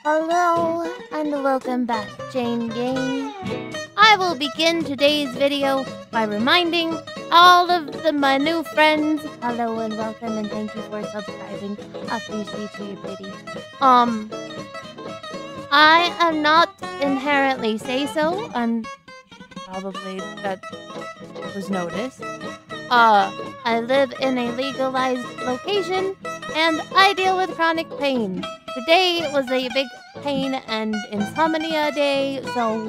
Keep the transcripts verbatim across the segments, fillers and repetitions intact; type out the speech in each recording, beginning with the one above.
Hello and welcome back, Jane Gang. I will begin today's video by reminding all of the, my new friends, hello and welcome and thank you for subscribing. I appreciate your pity. Um, I am not inherently say-so, and probably that was noticed. Uh, I live in a legalized location, and I deal with chronic pain. Today was a big pain and insomnia day, so...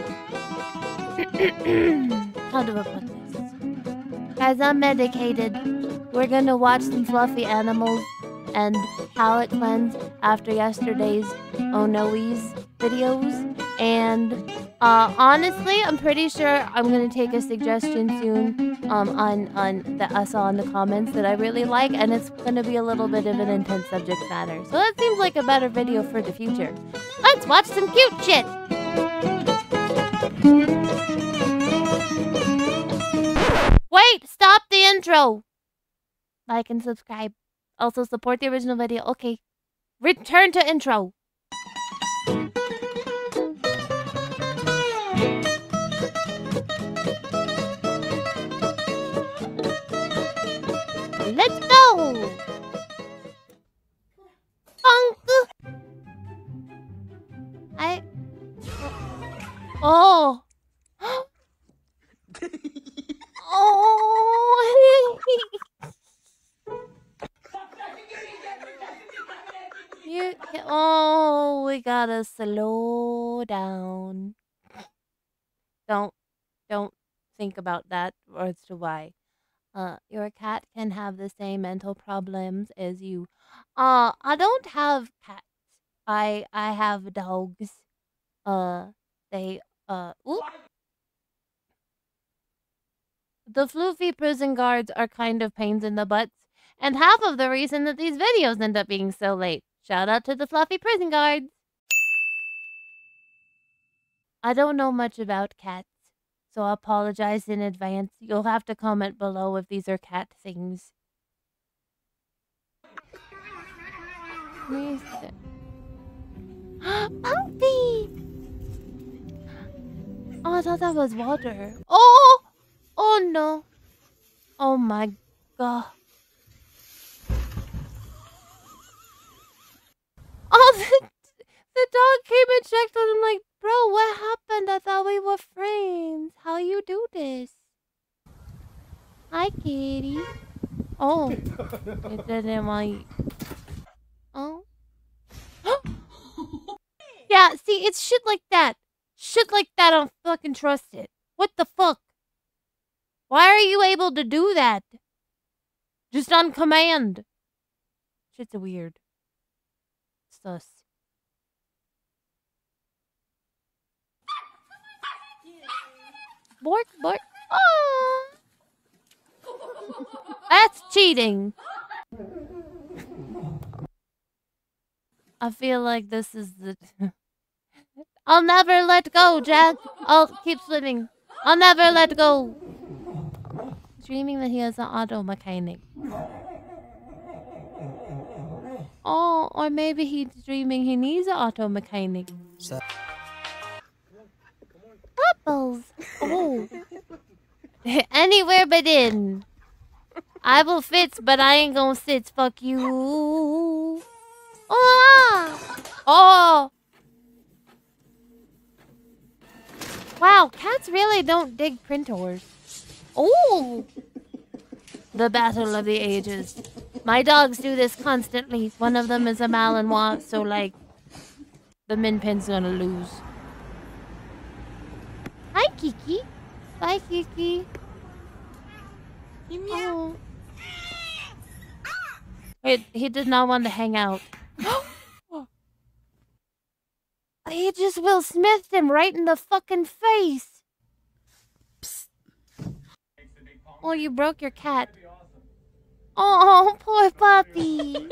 How do I put this? Guys, I'm medicated. We're gonna watch some fluffy animals and palate cleanse after yesterday's Oh Noe's videos. And uh, honestly, I'm pretty sure I'm gonna take a suggestion soon um, on on that I saw in the comments that I really like, and it's gonna be a little bit of an intense subject matter. So that seems like a better video for the future. Let's watch some cute shit. Wait, stop the intro. Like and subscribe. Also support the original video. Okay, return to intro. Let's go! Funk! I... Oh! Oh! you... Oh, we gotta slow down. Don't... Don't think about that or as to why. Uh, your cat can have the same mental problems as you. Uh, I don't have cats. I I have dogs. Uh, they uh. Ooh. The floofy prison guards are kind of pains in the butts, and half of the reason that these videos end up being so late. Shout out to the fluffy prison guards. I don't know much about cats, so I apologize in advance. You'll have to comment below if these are cat things. Puppy! Oh, I thought that was water. Oh! Oh no. Oh my god. Oh, the, the dog came and checked on him like, bro, what happened? I thought we were friends. How you do this? Hi, kitty. Oh. It didn't want you. Oh. Yeah, see, it's shit like that. Shit like that, I don't fucking trust it. What the fuck? Why are you able to do that? Just on command. Shit's weird. Sus. Bork, bork. Oh. That's cheating. I feel like this is the... I'll never let go, Jack. I'll keep swimming. I'll never let go. Dreaming that he has an auto mechanic. Oh, or maybe he's dreaming he needs an auto mechanic. Bubbles. Oh. Anywhere but in. I will fit, but I ain't gonna sit. Fuck you. Oh. Oh. Wow, cats really don't dig printers. Oh. The battle of the ages. My dogs do this constantly. One of them is a Malinois, so like, the Min Pin's gonna lose. Hi, Kiki. Bye, Kiki. Oh. Wait, he did not want to hang out. He just Will Smithed him right in the fucking face. Psst. Oh, you broke your cat. Oh, poor puppy.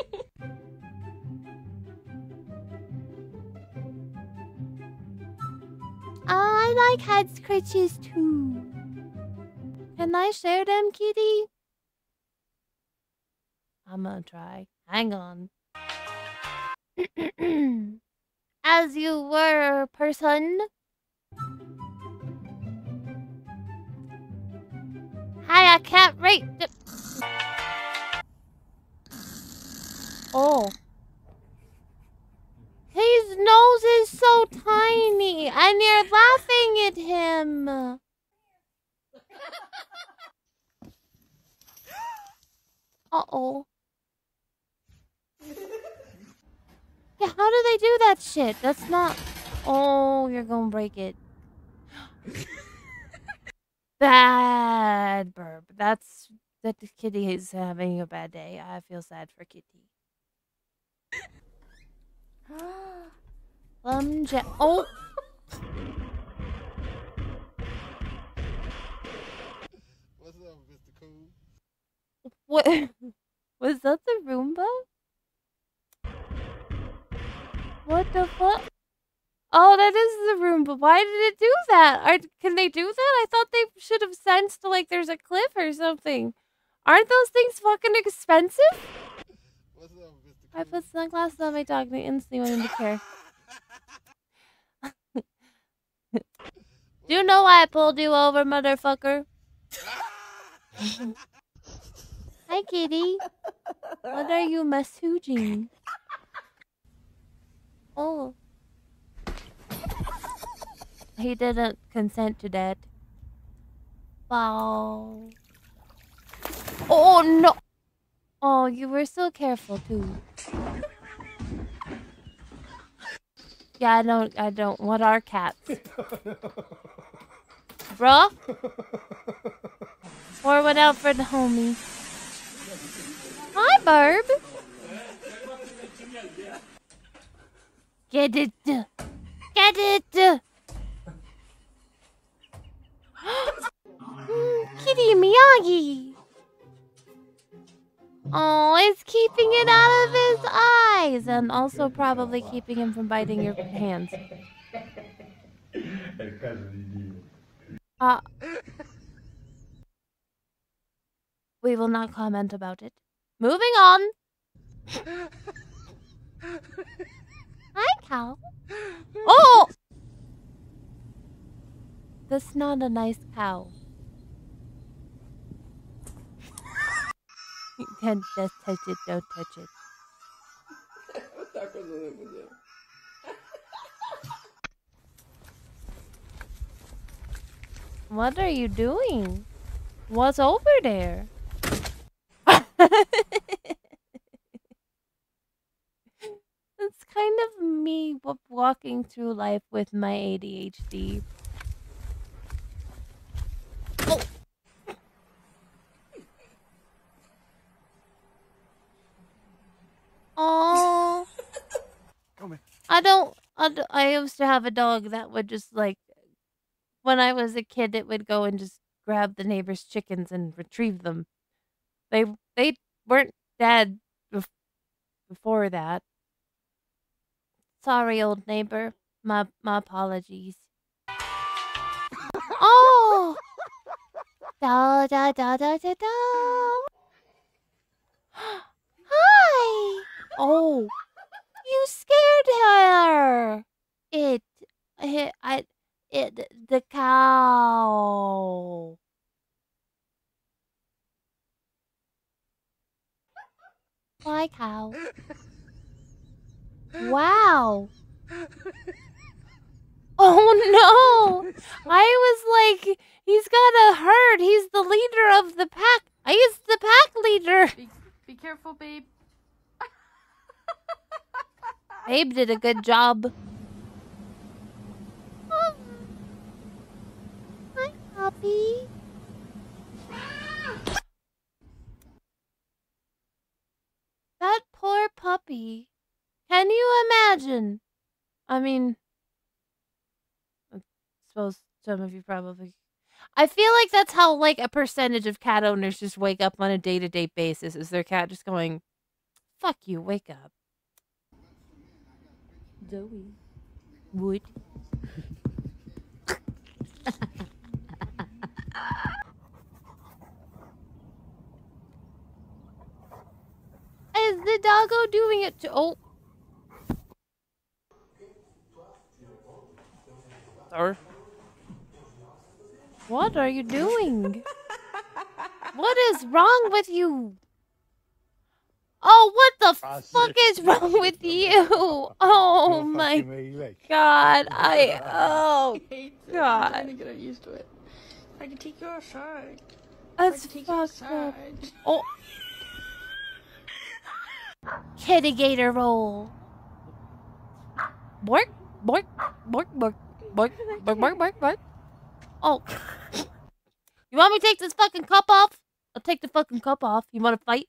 I like head scratches too. Can I share them, kitty? I'm gonna try. Hang on. as you were, person. Hi, I can't rate. Oh. His nose is so tiny, and you're laughing at him. Uh-oh. Yeah, how do they do that shit? That's not... Oh, you're gonna break it. Bad burp. That's... That kitty is having a bad day. I feel sad for kitty. Plum jet. Oh! What's up, Mister Cool? What? Was that the Roomba? What the fuck? Oh, that is the Roomba. Why did it do that? Are, can they do that? I thought they should have sensed, like, there's a cliff or something. Aren't those things fucking expensive? What's up, Mister Cool? I put sunglasses on my dog and they instantly went into care. Do you know why I pulled you over, motherfucker? Hi, kitty. What are you massaging? Oh. He didn't consent to that. Wow. Oh, no. Oh, you were so careful, too. Yeah, I don't, I don't. What are cats? Bruh? Pour one out for the homie. Hi, Barb. Get it. Get it. mm, Kitty Miyagi. Oh, it's keeping it out of his eyes and also probably keeping him from biting your hands. Uh, we will not comment about it. Moving on. Hi, cow. Oh! That's not a nice cow. You can't just touch it, don't touch it. What are you doing? What's over there? It's kind of me walking through life with my A D H D. Oh. Oh. I don't, I don't. I used to have a dog that would just like, when I was a kid, it would go and just grab the neighbor's chickens and retrieve them. They they weren't dead bef before that. Sorry, old neighbor. My my apologies. Oh! Da da da da da da. Hi! Oh, you scared her. It, it, I, it, the cow. Bye, cow. Wow. Oh no! I was like, he's got a herd. He's the leader of the pack. He's the pack leader. Be, be careful, babe. Babe did a good job. Oh. Hi, puppy. That poor puppy. Can you imagine? I mean, I suppose some of you probably... I feel like that's how, like, a percentage of cat owners just wake up on a day-to-day basis. Is their cat just going, fuck you, wake up. Zoe. Wood. Is the doggo doing it to... Oh. sir. What are you doing? What is wrong with you? Oh, what the fuck is wrong with you? Oh my god, I, oh god. I'm trying to get used to it. I can take you outside. That's fucked up. Oh. Kitty-gator roll. Bork, bork, bork, bork, bork, bork, bork, bork, bork. Oh. You want me to take this fucking cup off? I'll take the fucking cup off. You want to fight?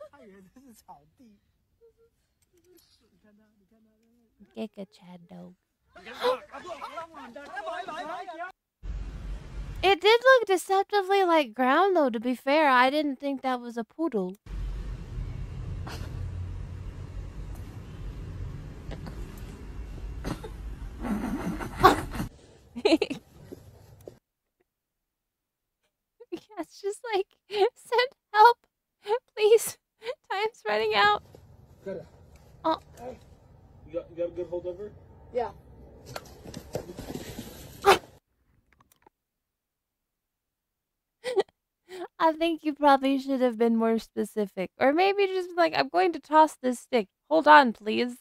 Giga Chad dog. It did look deceptively like ground, though, to be fair. I didn't think that was a poodle. Yeah, it's just like, send help, please. Time's running out. Oh. You got, you got a good holdover? Yeah. I think you probably should have been more specific. Or maybe just like, I'm going to toss this stick. Hold on, please.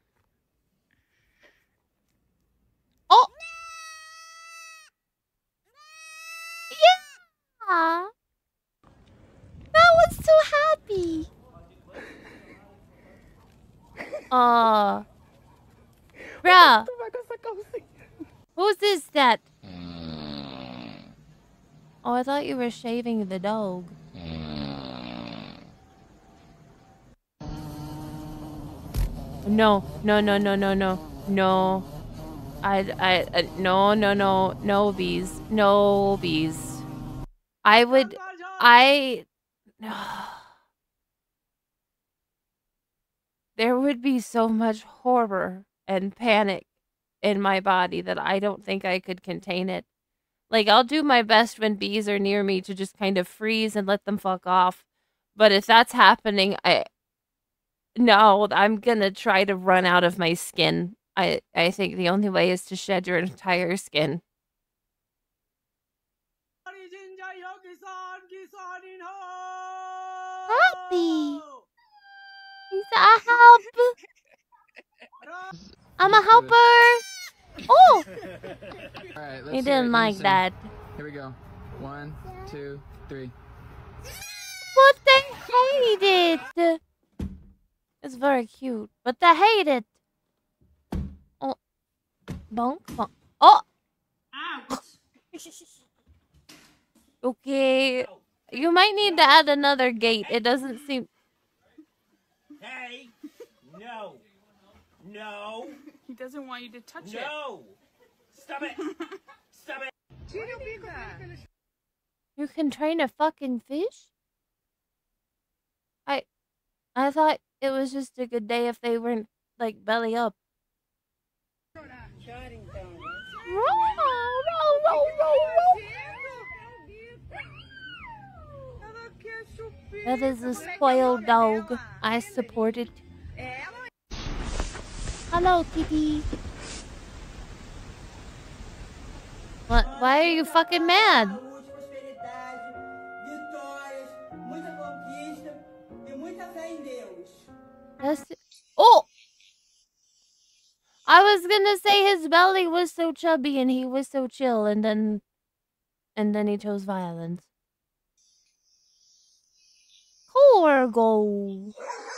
Oh! Yeah! That was so happy. Aw. Uh, bruh. Who's this that? Oh, I thought you were shaving the dog. No, no, no, no, no, no, no. I, I, uh, no, no, no, no bees, no bees. I would, I, there would be so much horror and panic in my body that I don't think I could contain it. Like, I'll do my best when bees are near me to just kind of freeze and let them fuck off. But if that's happening, I... No, I'm gonna try to run out of my skin. I, I think the only way is to shed your entire skin. Happy! He's a help! I'm a helper! Oh! Alright, let's He didn't like that. Here we go. One, two, three. But they hate it! It's very cute, but they hate it. Oh. Bonk, bonk. Oh! Okay. You might need to add another gate. It doesn't seem... Hey! No! No! He doesn't want you to touch no. it. No! Stop it! Stop it! You can train a fucking fish? I... I thought it was just a good day if they weren't, like, belly up. That is a spoiled dog. I support it. Hello, kitty. What? Why are you fucking mad? That's oh! I was gonna say his belly was so chubby and he was so chill, and then, and then he chose violence. Corgo.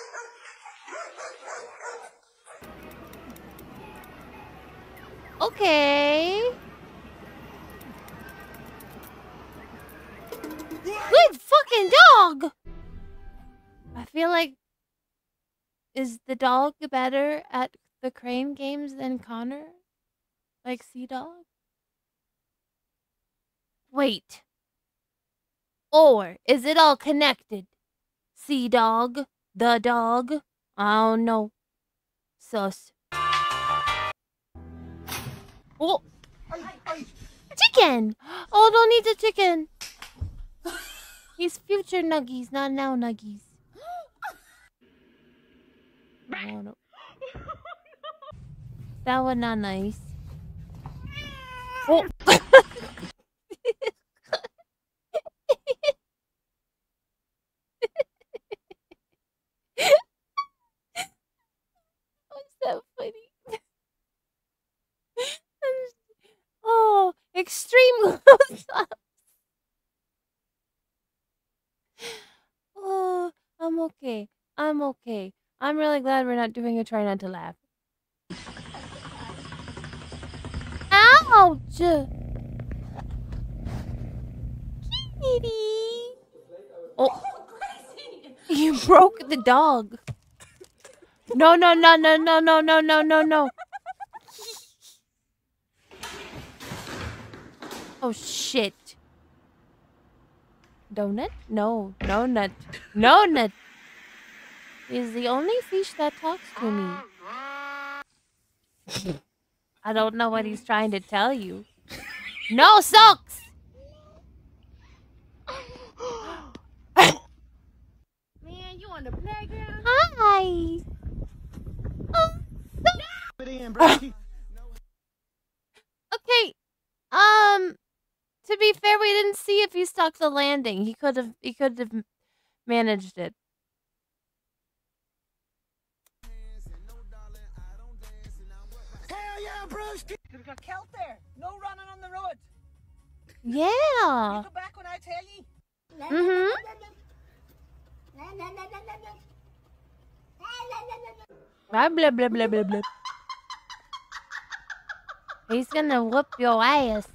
Okay. Good fucking dog. I feel like, is the dog better at the crane games than Connor? Like Sea Dog? Wait. Or is it all connected? Sea Dog? The dog? I don't know. Sus. Oh! Chicken! Oh, don't eat the chicken. He's future Nuggies, not now Nuggies. Oh, no. That was not nice. Oh. What's that funny? Oh, extreme close-up. Oh, I'm okay. I'm okay. I'm really glad we're not doing a try not to laugh. Ouch! Kitty! Oh, you broke the dog. No, no, no, no, no, no, no, no, no, no. Oh, shit. Donut? No, no nut. No nut. He's the only fish that talks to me. I don't know what he's trying to tell you. No socks! Man, you on the playground? Hi! Oh, okay, um, to be fair, we didn't see if he stuck the landing. He could have, he could have managed it. Hell yeah, broski! You got kelp there. No running on the road. Yeah. Go back when I tell you. Mm-hmm. Blah, blah, blah, blah, blah, blah. He's gonna whoop your ass.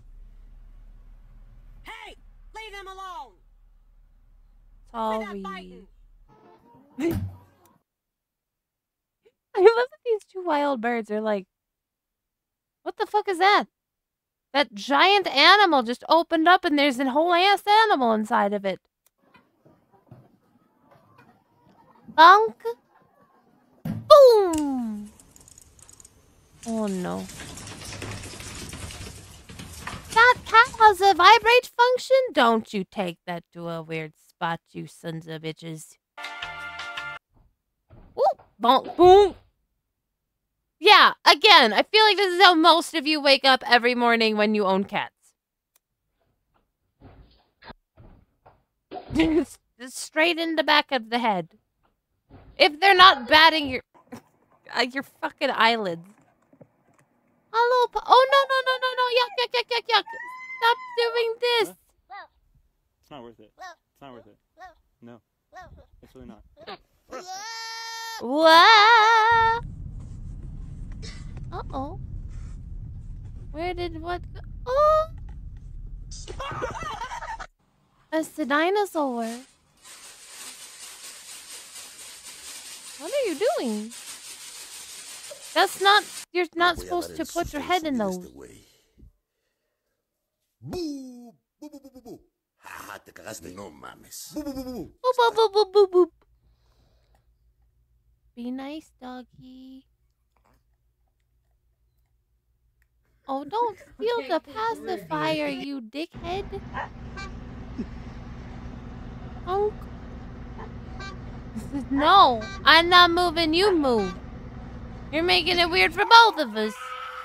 Hey, leave him alone. Sorry. I love that these two wild birds are like, what the fuck is that? That giant animal just opened up and there's a whole ass animal inside of it. Bonk. Boom. Oh no. That cat has a vibrate function? Don't you take that to a weird spot, you sons of bitches. Ooh, bonk, boom. Yeah, again, I feel like this is how most of you wake up every morning when you own cats. Just straight in the back of the head. If they're not batting your uh, your fucking eyelids. Hello, po- oh no no no no no! Yuck yuck yuck yuck yuck! Stop doing this. It's not worth it. It's not worth it. No, it's really not. What? Uh oh. Where did what go? Oh! It's the dinosaur. What are you doing? That's not. You're not supposed to put your head in those. Boo! Boo, boo, boo, boo, boo. Jaja, te cagaste. No mames. Boo, boo, boo, boo. Boop, boop, boop, boop, boop, boop. Be nice, doggy. Oh, don't steal the pacifier, you dickhead. Oh. No, I'm not moving, you move. You're making it weird for both of us.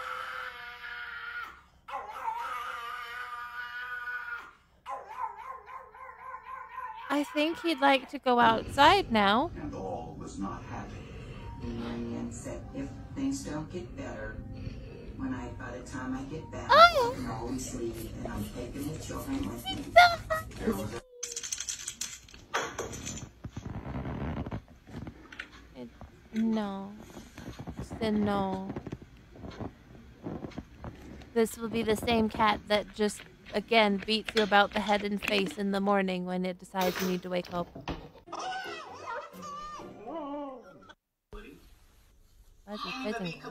I think he'd like to go outside now. And all was not happy. The Indian said if things don't get better, when I, by the time I get back, Oh. I can always leave, and I'm taking the children with me. There was a It, no. Then no. This will be the same cat that just, again, beats you about the head and face in the morning when it decides you need to wake up. Why's he fizzing?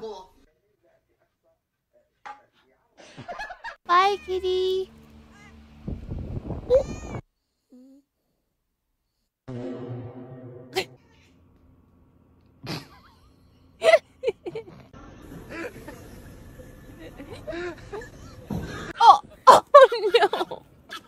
Bye, kitty. Oh, oh no.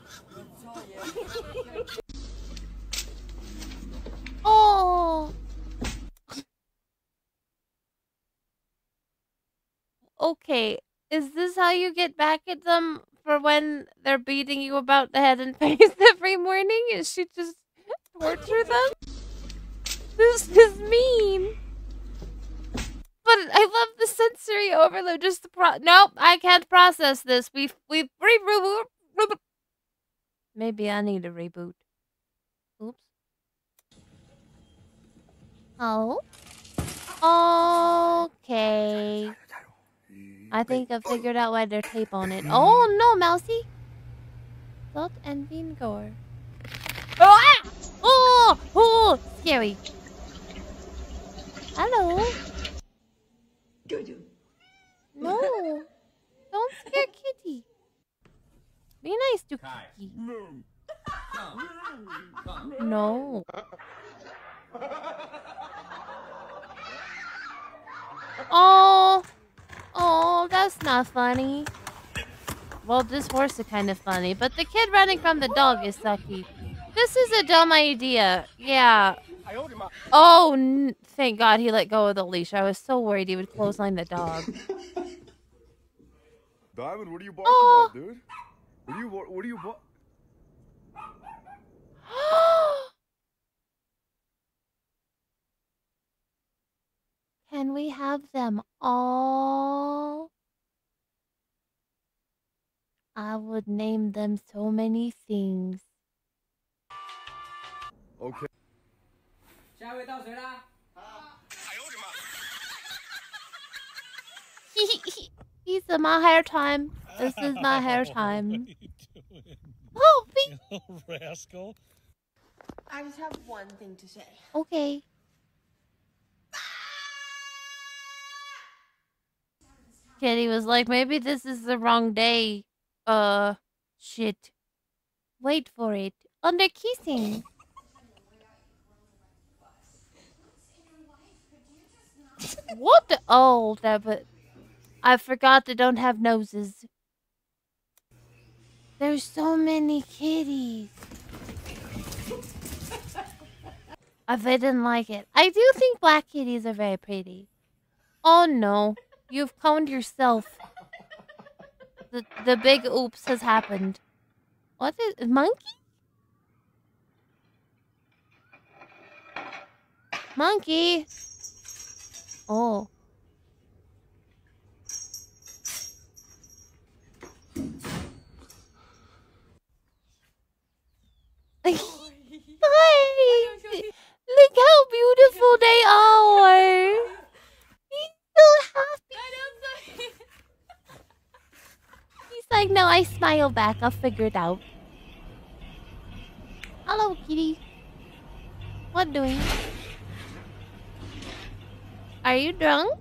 Oh. Okay, Is this how you get back at them for when they're beating you about the head and face every morning? Is she just torture them? This is mean. But I love the sensory overload. Just the pro- Nope, I can't process this. We've we've reboot. Re- Maybe I need a reboot. Oops. Oh. Okay. I think I figured out why there's tape on it. Oh no, Mousy! Salt and vinegar. Oh! Ah! Oh! Oh! Scary. Hello. No. Don't scare Kitty. Be nice to Kitty. No. Oh. Oh, that's not funny. Well, this horse is kind of funny, but the kid running from the dog is sucky. This is a dumb idea. Yeah. Oh, n thank God he let go of the leash. I was so worried he would clothesline the dog. Diamond, what are you barking Oh. at, dude? What are you, what, what are you, what? Can we have them all? I would name them so many things. Okay. These are my hair time. This is my hair time. Oh, be Rascal. I just have one thing to say. okay. Kitty was like, maybe this is the wrong day. Uh, shit. Wait for it. Oh, they're kissing. What the? Oh, that, but I forgot they don't have noses. There's so many kitties. I didn't like it. I do think black kitties are very pretty. Oh no, you've coned yourself. The the big oops has happened. What is monkey? Monkey. Oh. Hi. Look how beautiful they are. He's so happy. He's like, no, I smile back. I'll figure it out. Hello, kitty. What doing? Are you drunk?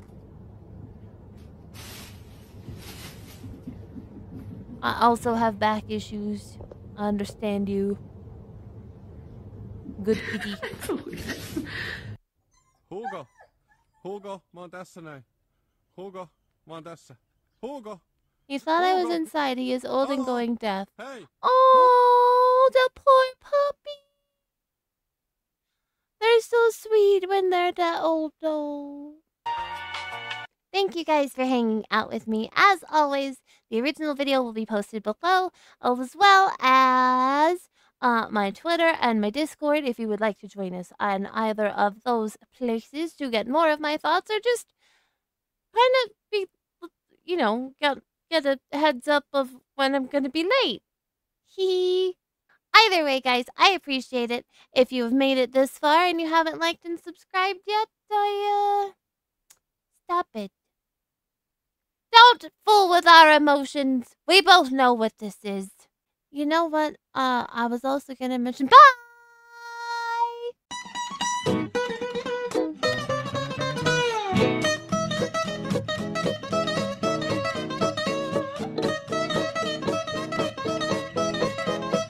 I also have back issues. I understand you. Good kitty. Hugo. Hugo, Montessa now. Hugo, Montessa. Hugo. He thought I was Hugo. inside. He is old and Hello. going deaf. Hey. Oh, the poor puppy. They're so sweet when they're that old, though. Thank you guys for hanging out with me. As always, the original video will be posted below, as well as uh, my Twitter and my Discord if you would like to join us on either of those places to get more of my thoughts or just kind of be, you know, get, get a heads up of when I'm going to be late. Hee. Either way, guys, I appreciate it. If you have made it this far and you haven't liked and subscribed yet, I, uh, stop it. Don't fool with our emotions. We both know what this is. You know what? Uh, I was also gonna mention. Bye!